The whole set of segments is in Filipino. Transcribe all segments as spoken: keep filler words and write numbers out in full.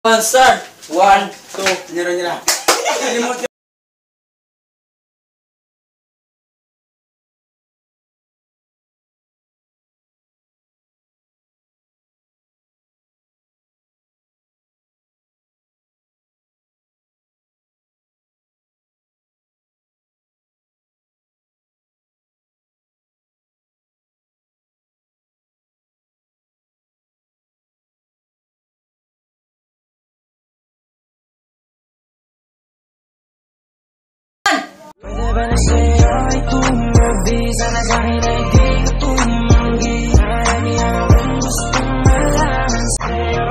One start. One, two, nira nira. Limot yun. Pwede ba na sa'yo ay tumabi? Sana sa'kin ay di ka tumanggi. Marami akong gustong malaman sa'yo.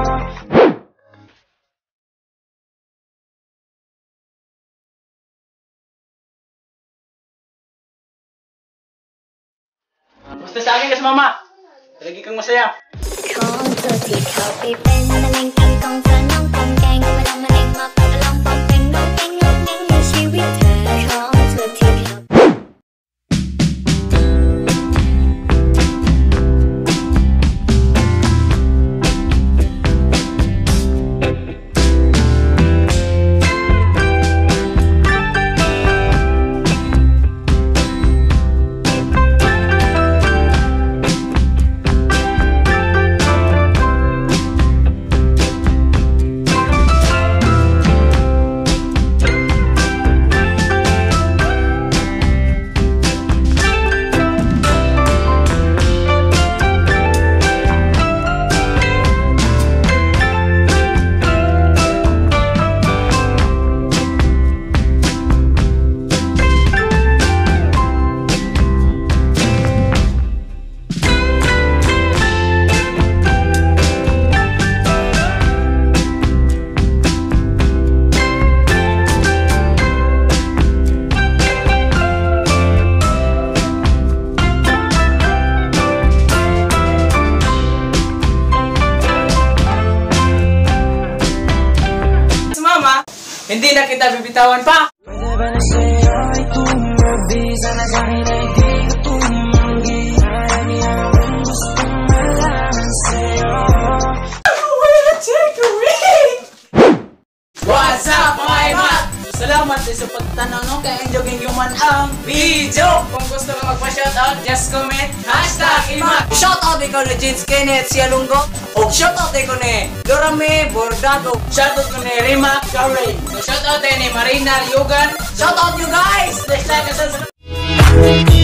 Gusto sa akin kasi mama. Lagi kang masaya. ของตัวที่เขาไปเป็นมะเร็งกินกองเธอน้องกองแกงก็ไม่ต้องมาเล่งมาปัดลองปองเป็นน้องแกงน้องแกงในชีวิตเธอของตัวที่เขา Hindi na kita bibitawan pa! Pwede ba na sa'yo ay tumabi? Sana sa'kin ay di ka tumanggi. Marami akong gustong malaman sa'yo. What's up mga imat? Salamat sa pagtanaw no kay enjoying human ang video. Kung gusto ka magpa-shoutout, just comment hashtag imat. Shoutout ikaw ni Jeans Kenneth Sialunggo. O shoutout ikaw ni Dorame Bordado. Shoutout ko ni Rima Karen. So shoutout ni Marina Yugan. Shoutout you guys! Next time,